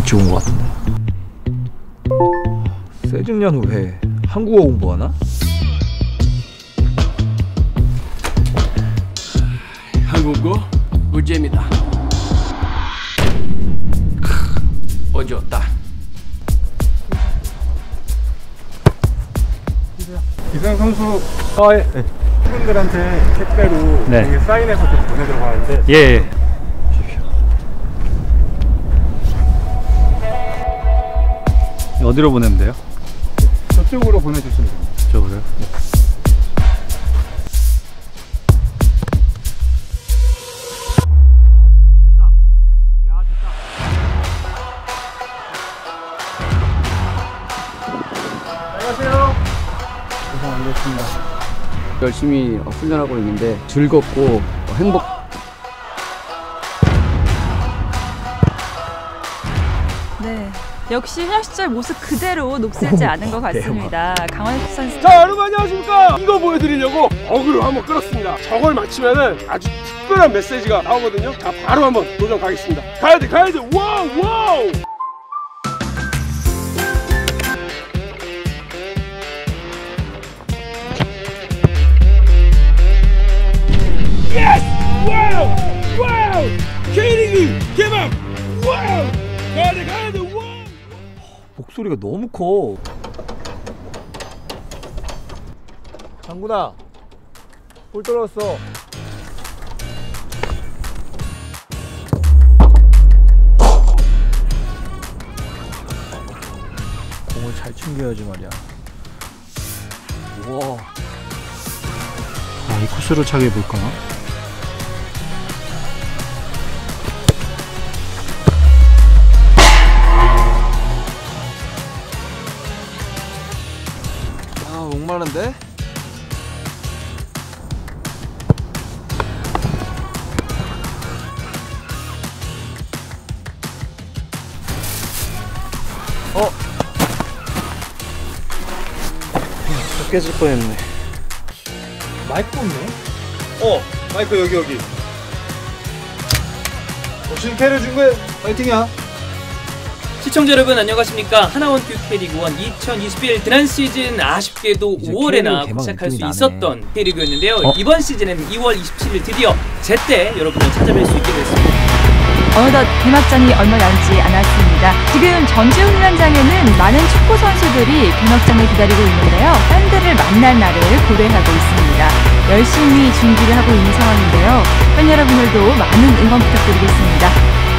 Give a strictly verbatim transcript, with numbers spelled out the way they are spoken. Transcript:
일찍 온 것 같은데. 세징년 후에 한국어 공부하나? 한국어 문제입니다. 어지럽다. 기성 선수 아 예. 예. 팬분들한테 택배로 네. 여기 사인해서 좀 보내드려 가는데. 예. 예. 어디로 보내면 돼요? 저쪽으로 보내주시면 됩니다. 저쪽으로요? 네. 됐다. 야, 됐다. 안녕하세요. 고생하셨습니다. 열심히 훈련하고 있는데 즐겁고 행복. 네. 역시 현역 시절 모습 그대로 녹슬지 않은 것 같습니다. 강원석 선수. 자, 여러분 안녕하십니까? 이거 보여드리려고 어그로 한번 끌었습니다. 저걸 맞히면은 아주 특별한 메시지가 나오거든요. 자, 바로 한번 도전 가겠습니다. 가야돼, 가야돼. 와우, 와우. 예스! 와우! 와우! K리그 개막! 와우! 가야돼, 가야돼. 와우! 목소리가 너무 커. 장군아, 볼 떨어졌어. 공을 잘 챙겨야지 말이야. 우와. 아, 이 코스로 차게 해볼까? 아, 목마른데? 어? 다 깨질 뻔했네. 마이크 없네? 어! 마이크 여기 여기. 정신 캐려준 거야. 파이팅이야. 시청자 여러분 안녕하십니까. 하나원 큐 K리그원 이천이십일 지난 시즌 아쉽게도 오월에나 시작할 수 있었던 K리그였는데요. 어? 이번 시즌은 이월 이십칠일 드디어 제때 여러분을 찾아뵐 수 있게 됐습니다. 어느덧 개막전이 얼마 남지 않았습니다. 지금 전지훈련장에는 많은 축구 선수들이 개막전을 기다리고 있는데요. 팬들을 만날 날을 고려하고 있습니다. 열심히 준비를 하고 있는 상황인데요. 팬 여러분들도 많은 응원 부탁드리겠습니다.